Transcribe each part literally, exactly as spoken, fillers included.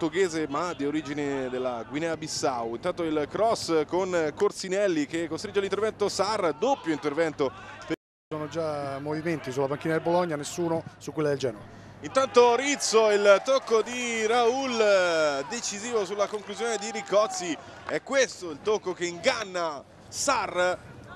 portoghese ma di origine della Guinea-Bissau. Intanto il cross con Corsinelli che costringe all'intervento Sarr, doppio intervento. Sono già movimenti sulla panchina del Bologna, nessuno su quella del Genoa. Intanto Rizzo, il tocco di Raul decisivo sulla conclusione di Ricozzi. È questo il tocco che inganna Sarr.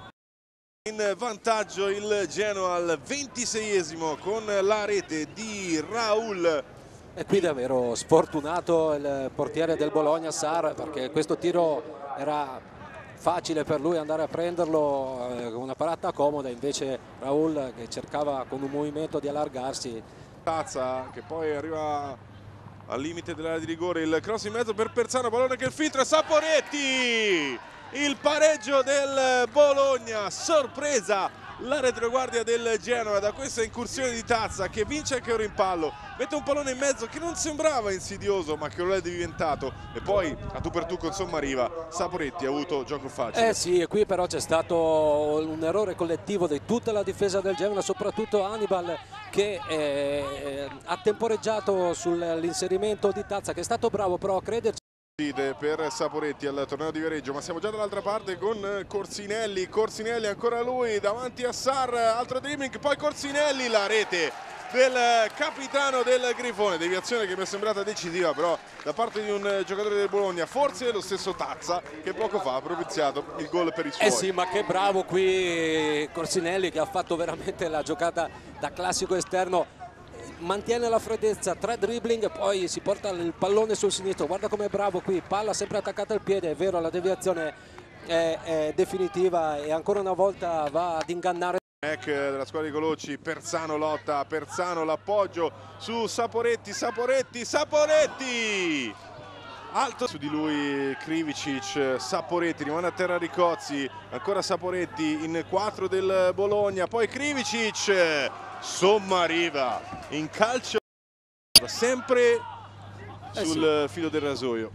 In vantaggio il Genoa al ventiseiesimo con la rete di Raul. E qui davvero sfortunato il portiere del Bologna, Sarr, perché questo tiro era facile per lui andare a prenderlo eh, con una parata comoda, invece Raul che cercava con un movimento di allargarsi. Tazza che poi arriva al limite dell'area di rigore, il cross in mezzo per Perzano, pallone che filtra, Saporetti! Il pareggio del Bologna, sorpresa la retroguardia del Genoa da questa incursione di Tazza che vince anche un rimpallo, mette un pallone in mezzo che non sembrava insidioso ma che lo è diventato, e poi a tu per tu con Sommariva Saporetti ha avuto gioco facile. Eh sì, e qui però c'è stato un errore collettivo di tutta la difesa del Genoa, soprattutto Hannibal che eh, ha temporeggiato sull'inserimento di Tazza, che è stato bravo però a crederci. Per Saporetti al torneo di Viareggio, ma siamo già dall'altra parte con Corsinelli. Corsinelli ancora lui davanti a Sarr, altro dribbling, poi Corsinelli, la rete del capitano del Grifone, deviazione che mi è sembrata decisiva però da parte di un giocatore del Bologna, forse lo stesso Tazza che poco fa ha propiziato il gol per i suoi. Eh sì, ma che bravo qui Corsinelli che ha fatto veramente la giocata da classico esterno. Mantiene la freddezza, tre dribbling, poi si porta il pallone sul sinistro, guarda com'è bravo qui, palla sempre attaccata al piede, è vero, la deviazione è, è definitiva e ancora una volta va ad ingannare. Della squadra di Colocci, Perzano lotta, Perzano l'appoggio su Saporetti, Saporetti, Saporetti! Alto su di lui Krivicic, Saporetti, rimane a terra Ricozzi, ancora Saporetti in quattro del Bologna, poi Krivicic, Sommariva in calcio, sempre sul eh sì. filo del rasoio.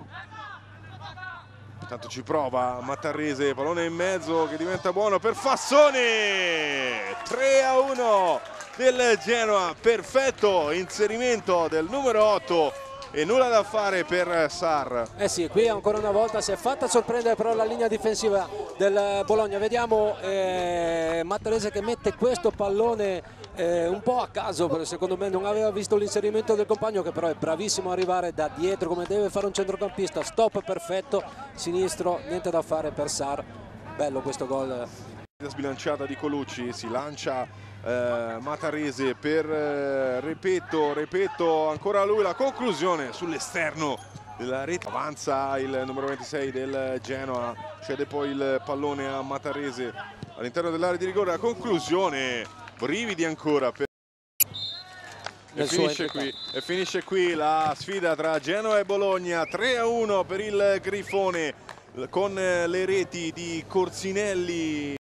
Intanto ci prova Mattarrese, pallone in mezzo che diventa buono per Fassone, tre a uno del Genoa, perfetto inserimento del numero otto e nulla da fare per Sarr. Eh sì, qui ancora una volta si è fatta sorprendere però la linea difensiva del Bologna. Vediamo eh, Mattarrese che mette questo pallone eh, un po' a caso, perché secondo me non aveva visto l'inserimento del compagno, che però è bravissimo a arrivare da dietro come deve fare un centrocampista. Stop perfetto, sinistro, niente da fare per Sarr. Bello questo gol. Sbilanciata di Colucci, si lancia eh, Mattarrese per eh, Repetto, Repetto ancora lui, la conclusione sull'esterno della rete, avanza il numero ventisei del Genoa, cede poi il pallone a Mattarrese all'interno dell'area di rigore, la conclusione, brividi ancora per... E finisce, qui, e finisce qui la sfida tra Genoa e Bologna, tre a uno per il Grifone con le reti di Corsinelli.